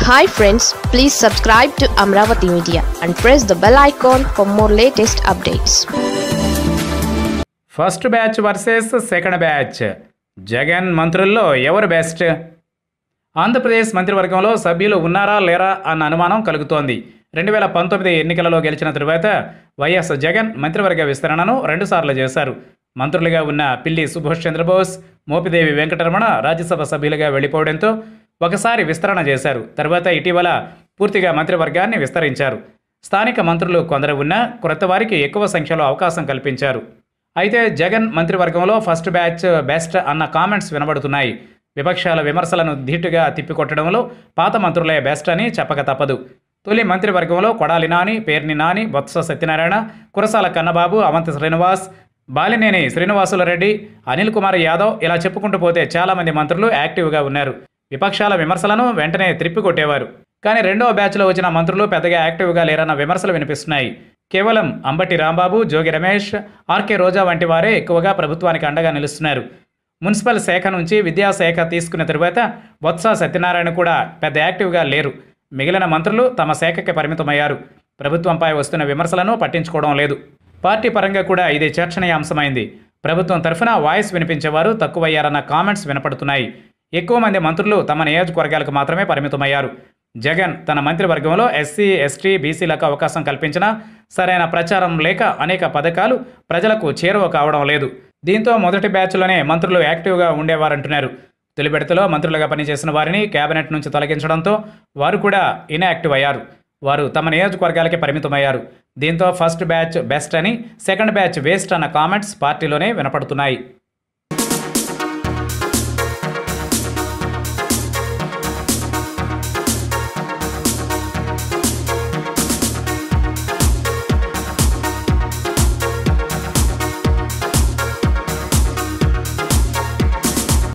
Hi friends, please subscribe to Amaravathi Media and press the bell icon for more latest updates. First batch versus second batch. Jagan మంత్రుల్లో ఎవరు best? Andhra Pradesh మంత్రివర్గంలో సభ్యులు ఉన్నారా లేరా అన్న అనుమానం కలుగుతోంది. 2019 ఎన్నికలలో గెలిచిన తరువాత వైఎస్ జగన్ మంత్రివర్గ విస్తరణను రెండుసార్లు చేశారు. మంత్రులుగా ఉన్న పిల్లి సుభాష్ చంద్రబోస్, మోపిదేవి వెంకటరమణ రాజ్యసభ సభ్యులుగా వెళ్ళిపోవడంతో ఒకసారి విస్తరణ చేశారు. తర్వాత ఇటీవల పూర్తిగా మంత్రివర్గాన్ని విస్తరించారు. స్థానిక మంత్రులు కొందరు ఉన్నా కొత్త వారికి ఎక్కువ సంఖ్యలో అవకాశం కల్పించారు. అయితే జగన్ మంత్రివర్గంలో ఫస్ట్ బ్యాచ్ బెస్ట్ అన్న కామెంట్స్ వినబడుతున్నాయి. విపక్షాల విమర్శలను ధీటుగా తిప్పికొట్టడంలో పాత మంత్రులే బెస్ట్ అని చెప్పక తప్పదు. తొలి మంత్రివర్గంలో కొడాలి నాని, పేర్ని నాని, బొత్స సత్యనారాయణ, కురసాల కన్నబాబు, అవంతి శ్రీనివాస్, బాలినేని శ్రీనివాసులరెడ్డి, అనిల్ కుమార్ యాదవ్ ఇలా చెప్పుకుంటూ పోతే చాలామంది మంత్రులు యాక్టివ్గా ఉన్నారు. విపక్షాల విమర్శలను వెంటనే త్రిప్పికొట్టేవారు. కానీ రెండవ బ్యాచ్లో వచ్చిన మంత్రులు పెద్దగా యాక్టివ్గా లేరన్న విమర్శలు వినిపిస్తున్నాయి. కేవలం అంబటి రాంబాబు, జోగి రమేష్, ఆర్కే రోజా వంటి వారే ఎక్కువగా ప్రభుత్వానికి అండగా నిలుస్తున్నారు. మున్సిపల్ శాఖ నుంచి విద్యాశాఖ తీసుకున్న తరువాత బొత్స సత్యనారాయణ కూడా పెద్ద యాక్టివ్గా లేరు. మిగిలిన మంత్రులు తమ శాఖకి పరిమితమయ్యారు. ప్రభుత్వంపై వస్తున్న విమర్శలను పట్టించుకోవడం లేదు. పార్టీ పరంగా కూడా ఇది చర్చనీయాంశమైంది. ప్రభుత్వం తరఫున వాయిస్ వినిపించేవారు తక్కువయ్యారన్న కామెంట్స్ వినపడుతున్నాయి. ఎక్కువ మంది మంత్రులు తమ నియోజకవర్గాలకు మాత్రమే పరిమితమయ్యారు. జగన్ తన మంత్రివర్గంలో ఎస్సీ, ఎస్టీ, బీసీలకు అవకాశం కల్పించినా సరైన ప్రచారం లేక అనేక పథకాలు ప్రజలకు చేరువ కావడం లేదు. దీంతో మొదటి బ్యాచ్లోనే మంత్రులు యాక్టివ్గా ఉండేవారంటున్నారు. తొలి విడతలో మంత్రులుగా పనిచేసిన వారిని కేబినెట్ నుంచి తొలగించడంతో వారు కూడా ఇన్యాక్టివ్ అయ్యారు. వారు తమ నియోజకవర్గాలకే పరిమితమయ్యారు. దీంతో ఫస్ట్ బ్యాచ్ బెస్ట్ అని, సెకండ్ బ్యాచ్ వేస్ట్ అన్న కామెంట్స్ పార్టీలోనే వినపడుతున్నాయి.